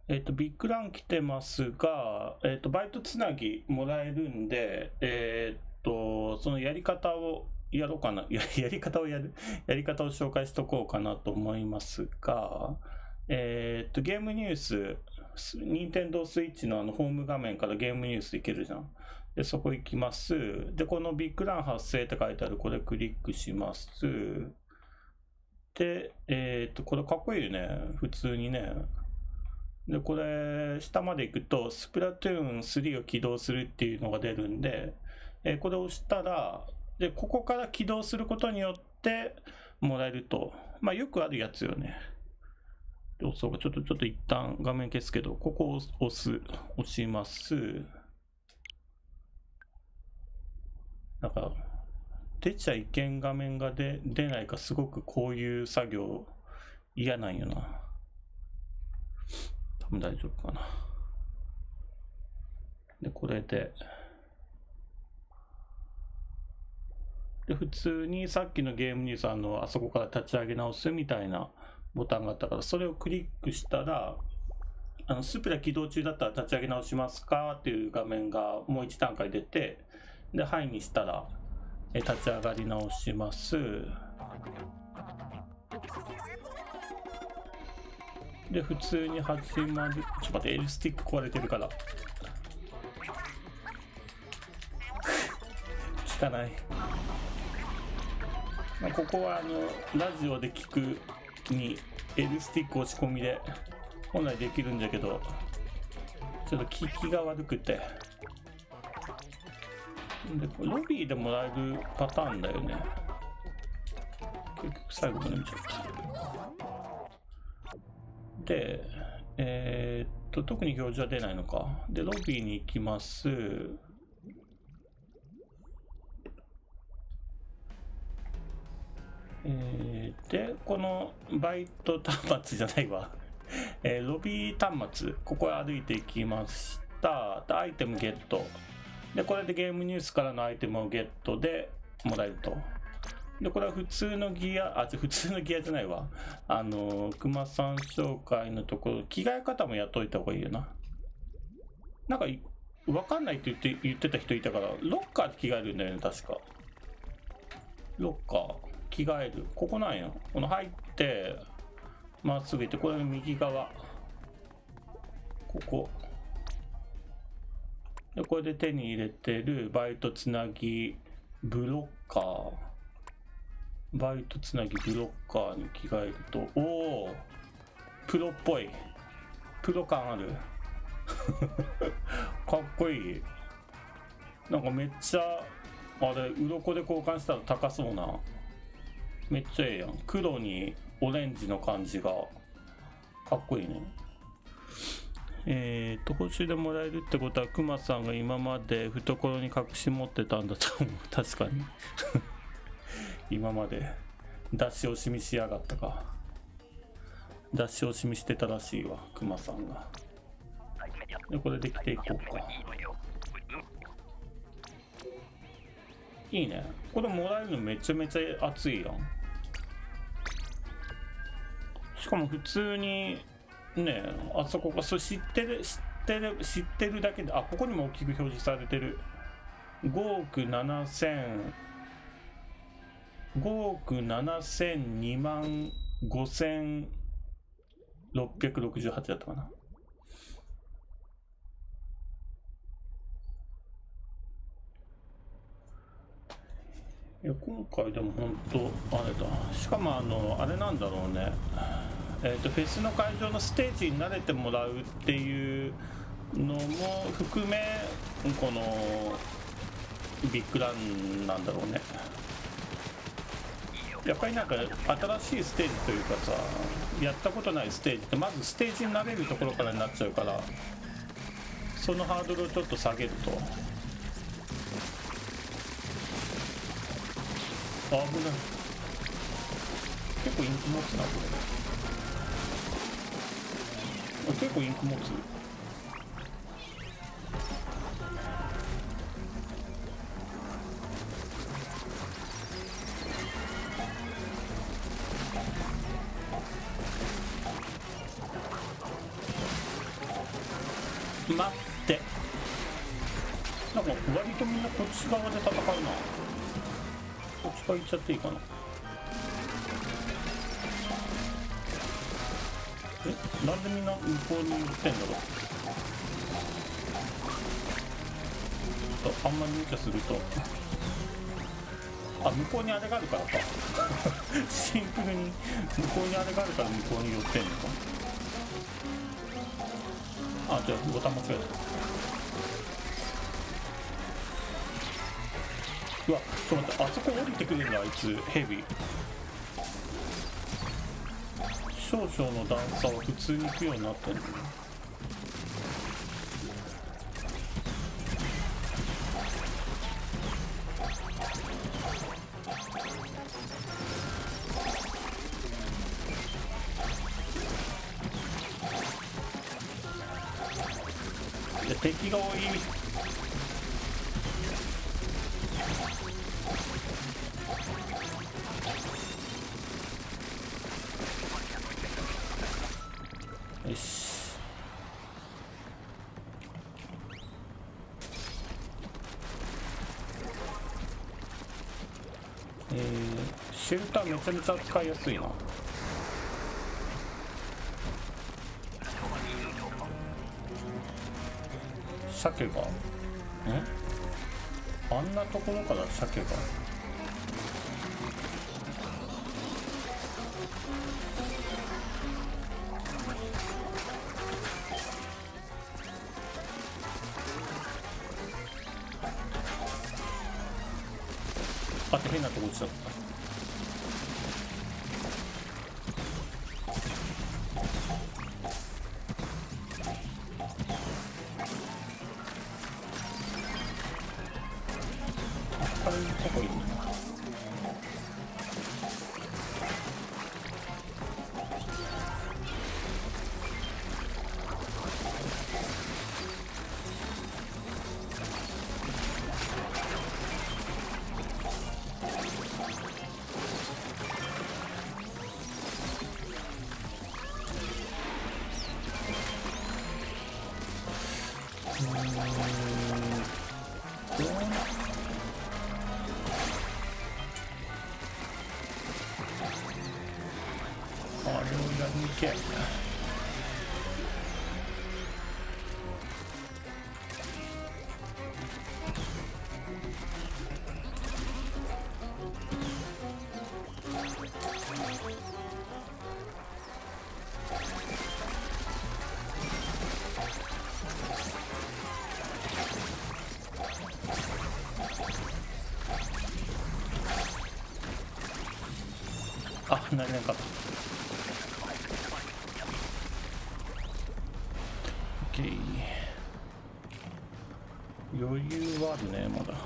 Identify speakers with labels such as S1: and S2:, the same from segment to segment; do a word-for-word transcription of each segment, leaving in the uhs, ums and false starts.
S1: えっと、ビッグラン来てますが、えっと、バイトつなぎもらえるんで、えっと、そのやり方をやろうかな。ややり方をやるやり方を紹介しとこうかなと思いますが、えっと、ゲームニュース、任天堂スイッチのあのホーム画面からゲームニュースいけるじゃん。で、そこ行きます。で、このビッグラン発生って書いてある、これクリックします。で、えっと、これかっこいいよね。普通にね。で、これ、下まで行くと、スプラトゥーンスリーを起動するっていうのが出るんで、えーこれを押したら、で、ここから起動することによってもらえると。まあ、よくあるやつよね。でそうか、ちょっと、ちょっと一旦画面消すけど、ここを押す、押します。なんか、出ちゃいけん画面が出出ないか、すごくこういう作業嫌なんよな。多分大丈夫かな。で、これで。で、普通にさっきのゲームニュースあの、あそこから立ち上げ直すみたいなボタンがあったから、それをクリックしたら、あのスプラ起動中だったら立ち上げ直しますかっていう画面がもう一段階出て、で、はいにしたら、え立ち上がり直します。で、普通に始まる。ちょっと待って、L スティック壊れてるから。汚い。まあ、ここはあのラジオで聞くに L スティック押し込みで本来できるんだけど、ちょっと効きが悪くて。で、ロビーでもらえるパターンだよね。結局最後まで見ちゃった。で、えー、っと、特に表示は出ないのか。で、ロビーに行きます。えー、で、このバイト端末じゃないわ。えー、ロビー端末、ここへ歩いていきました。で、アイテムゲット。で、これでゲームニュースからのアイテムをゲットでもらえると。で、これは普通のギア、あ、普通のギアじゃないわ。あの、熊さん紹介のところ、着替え方もやっといた方がいいよな。なんか、わかんないって言って、言ってた人いたから、ロッカーで着替えるんだよね、確か。ロッカー、着替える。ここなんや。この入って、まっすぐ行って、これの右側。ここ。で、これで手に入れてるバイトつなぎブロッカー。バイトつなぎブロッカーに着替えると、おお、プロっぽい。プロ感ある。かっこいい。なんかめっちゃ、あれ、鱗で交換したら高そうな。めっちゃええやん。黒にオレンジの感じがかっこいいね。えーと、報酬でもらえるってことは、クマさんが今まで懐に隠し持ってたんだと思う。確かに。今まで出し惜しみしやがったか。出し惜しみしてたらしいわ、クマさんが。で、これで着ていこうか。いいね。これもらえるのめちゃめちゃ熱いやん。しかも普通に、ねえ、あそこがそう知ってる知ってる知ってるだけで、あ、ここにも大きく表示されてる。ごおくななせんごおくななせんにまんごせんろっぴゃくろくじゅうはちだったかな。いや、今回でも本当あれだ。しかもあのあれなんだろうね。えー、とフェスの会場のステージに慣れてもらうっていうのも含め、このビッグランなんだろうね。やっぱりなんか新しいステージというかさ、やったことないステージってまずステージに慣れるところからになっちゃうから、そのハードルをちょっと下げると。あ、危ない。結構インク持つな、これ。結構インク持つ。 待って、なんか割とみんなこっち側で戦うな。こっち側行っちゃっていいかな。え、なんでみんな向こうに行ってんだろう。あんまり無茶すると、あ、向こうにあれがあるからかシンプルに向こうにあれがあるから向こうに寄ってんのか。あ、じゃあボタン間違えた。うわ、ちょっと待って、あそこ降りてくれるんだ、あいつヘビ。少々の段差を普通に行くようになってるの。で、敵が多い。よし。えー、シェルターめちゃめちゃ使いやすいな。鮭がんあんなところから鮭が。あって変なとこ落ちちゃった。あれどこいるの。あれをやりにけ。あ、なれなかった。オッケー。余裕はあるね、まだ。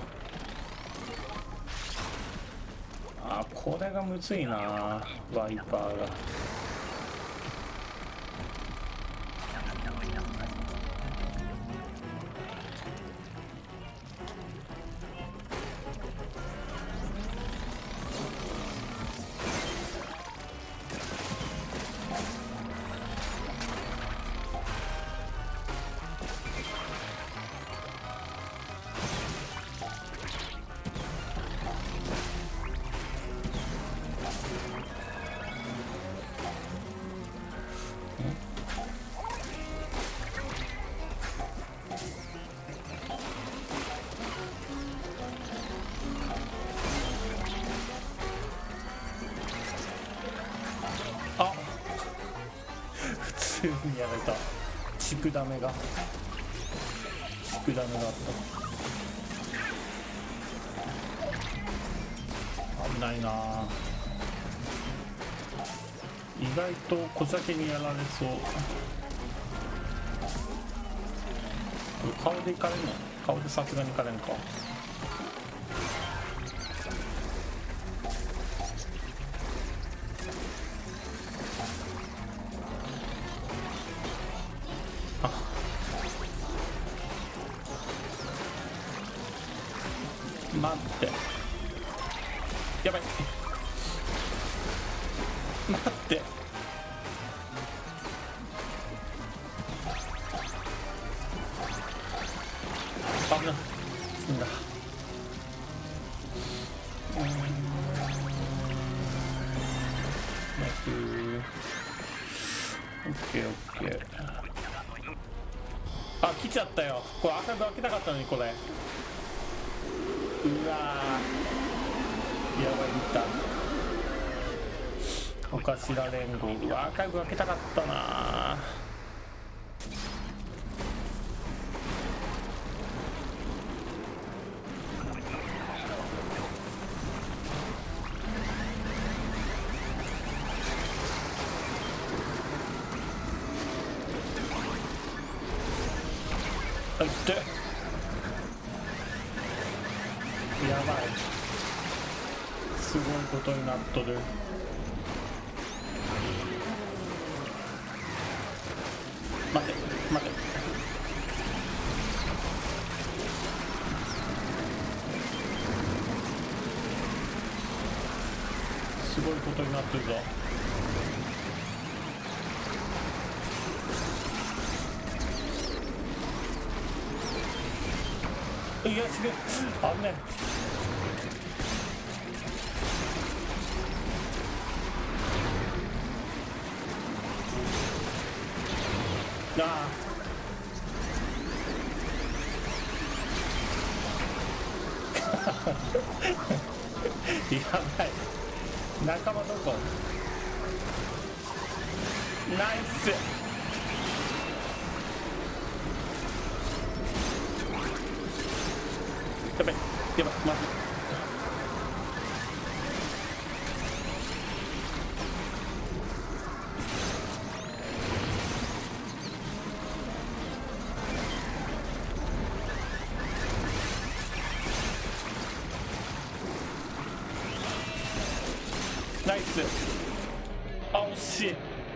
S1: あ、これがむずいな、ワイパーが。あ、普通にやられた。畜ダメが畜ダメがあった。危ないな。意外と小酒にやられそう。これ顔でいかれんの。顔でさすがにいかれんか。待って、やばい待って、 死んだ。うん。ナイス。オッケーオッケー。あ、来ちゃったよ。これ赤く開けたかったのに、これ。うわー、やばい、いった。お頭連合。うわ、赤く開けたかったな。あ、いって。やばい、すごいことになっとる。待て待て、すごいことになってるぞ。いや、死ね、あんねん。ああやばい、仲間どこ。ナイス。やばいやばい、まずい。ナイス。あ、惜し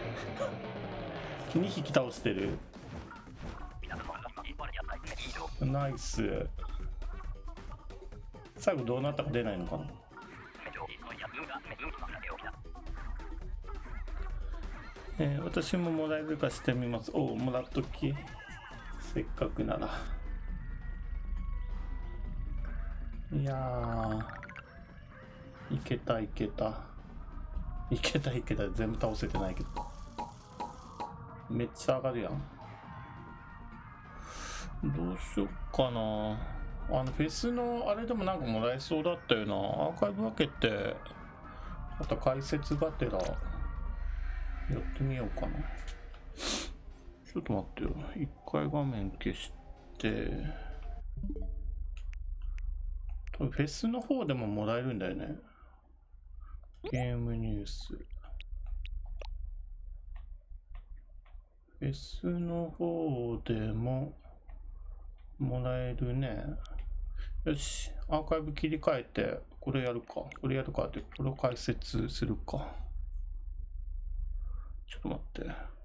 S1: い。にひき倒してる。ナイス。最後どうなったか出ないのかな。えー、私ももらえるかしてみます。おお、もらっとき、せっかくなら。いやー、いけたいけたいけたいけた。全部倒せてないけど、めっちゃ上がるやん。どうしよっかな。あのフェスのあれでもなんかもらえそうだったよな。アーカイブ分けてまた解説がてらやってみようかな。ちょっと待ってよ、一回画面消して。多分フェスの方でももらえるんだよね。ゲームニュース、フェスの方でももらえるね。よし、アーカイブ切り替えてこれやるか。これやるかって、これを解説するか。ちょっと待って。